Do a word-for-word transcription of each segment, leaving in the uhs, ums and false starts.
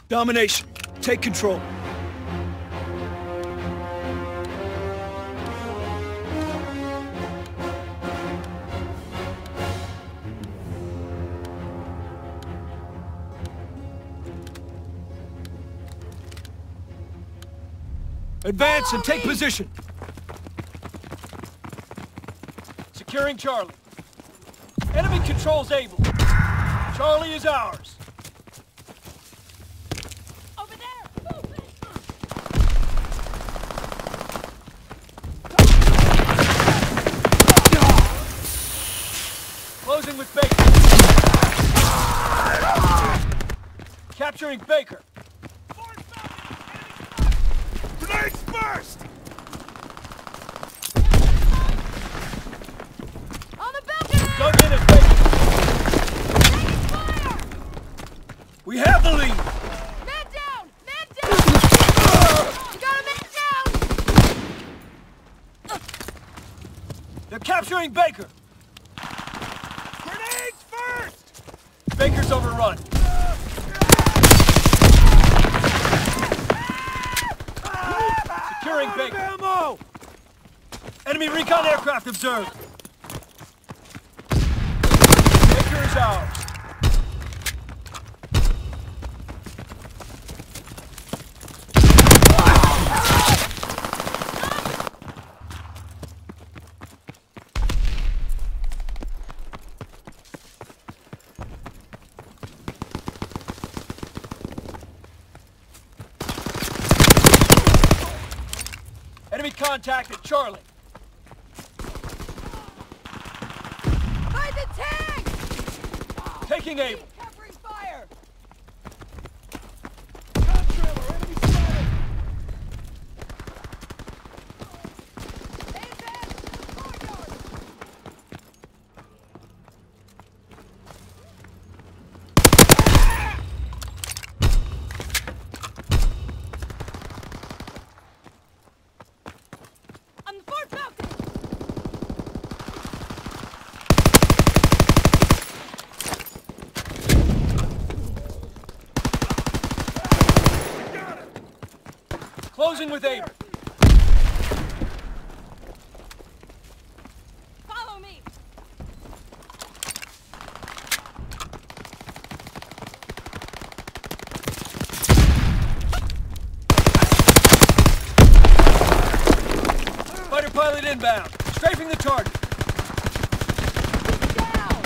Domination, take control. Advance and take position. Securing Charlie. Enemy controls Able. Charlie is ours. Over there! Move it! Closing with Baker. Capturing Baker. Grenades first! On the balcony! Dug in at Baker. Fire! We have the lead. Man down! Man down! You got a man down! They're capturing Baker. Grenades first! Baker's overrun. Securing Baker. Ammo! Enemy recon aircraft observed. Baker is ours. Enemy contact at Charlie. By the tank! Taking Able. Covering fire! Gun trailer, enemy spotted! Stay advanced! Courtyard! On the fort balcony! Closing with Able. Follow me! Fighter pilot inbound. Strafing the target. Down!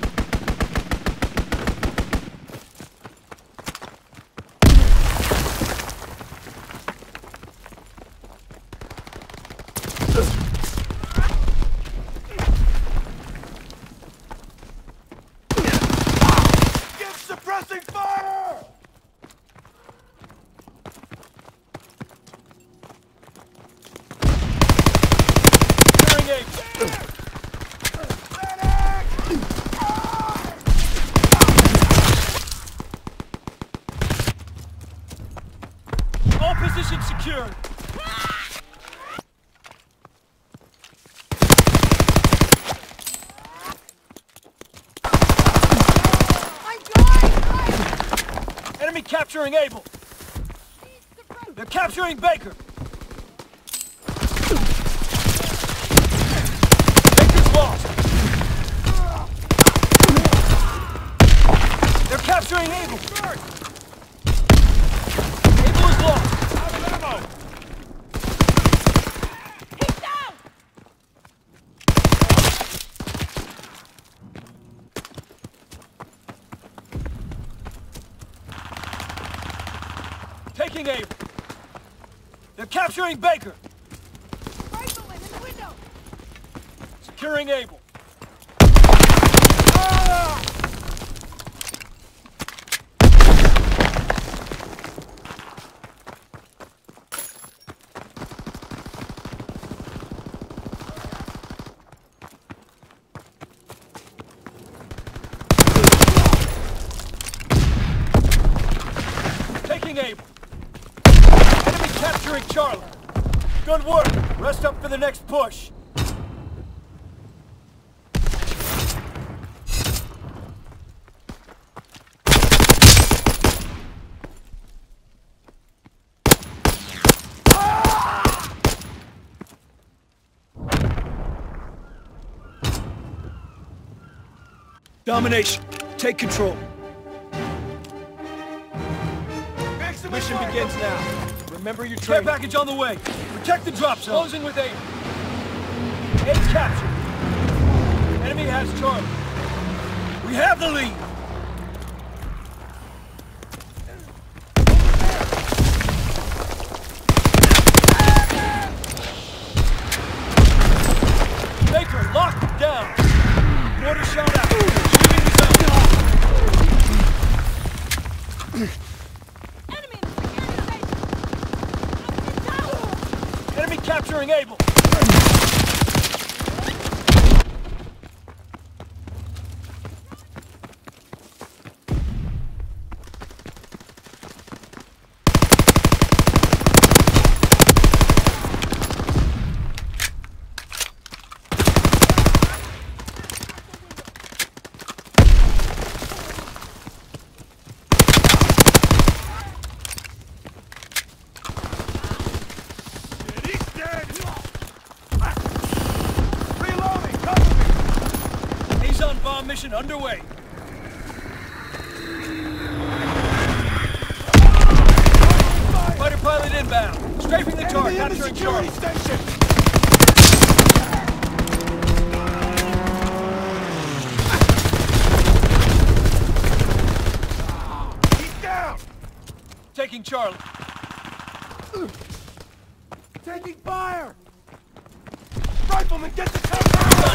Give suppressing fire! Securing Able. All positions secured. I'm going! Enemy capturing Able. They're capturing Baker. Baker's lost. They're capturing Able. Able is lost. Out of ammo! He's down! Taking Able. They're capturing Baker. Rifleman in the window! Securing Able. Taking Able. Enemy capturing Charlie. Good work. Rest up for the next push. Domination, take control. Mission fire. begins now. Remember your training. Care package on the way. Protect the drop zone. Closing with aim. A captured. Enemy has Charlie. We have the lead. Baker locked down. Mortar shot out. Shooting the zone. Enemy in the security station! Down! Enemy capturing Able. Bomb mission underway. Fighter pilot inbound. Strafing the target. Capturing Charlie. Station. He's down. Taking Charlie. Taking fire. Rifleman, get the tower.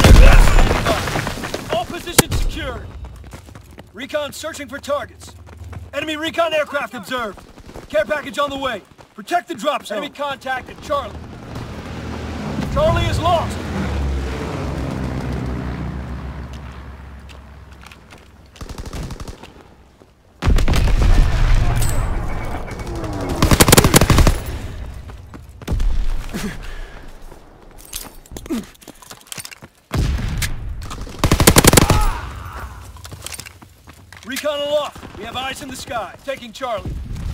All positions secured. Recon searching for targets. Enemy recon aircraft observed. Care package on the way. Protect the drop zone. Enemy contacted Charlie. Charlie is lost. Recon aloft. We have eyes in the sky. Taking Charlie.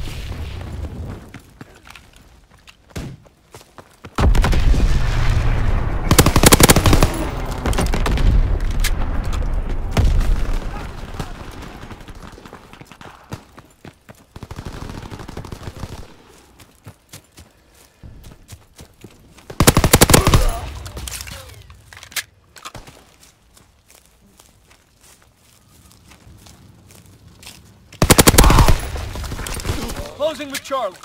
Closing with Charlie.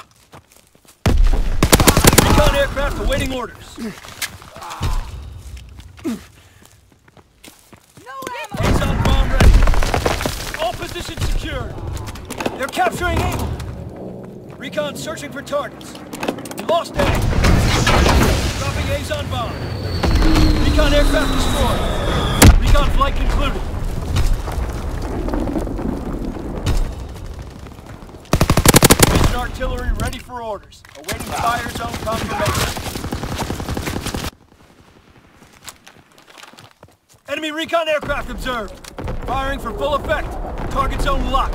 Recon aircraft awaiting orders. No ammo! Exxon bomb ready. All positions secured. They're capturing Able. Recon searching for targets. We lost A. Dropping A's on bomb. Recon aircraft destroyed. Recon flight concluded. Artillery ready for orders. Awaiting fire zone confirmation. Enemy recon aircraft observed. Firing for full effect. Target zone locked.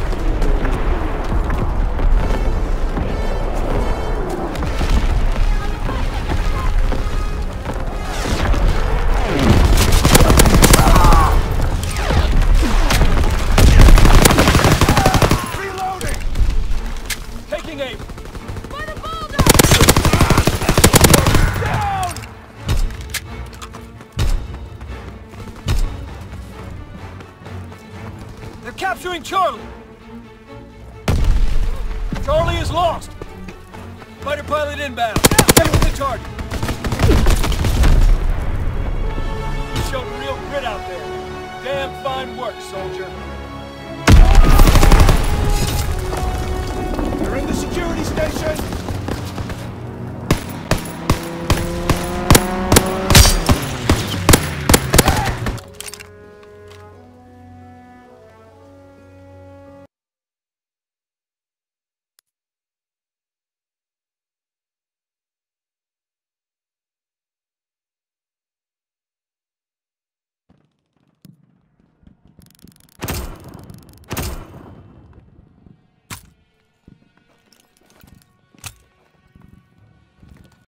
They're capturing Charlie! Charlie is lost! Fighter pilot inbound. Taking the target. You showed real grit out there. Damn fine work, soldier. They're in the security station!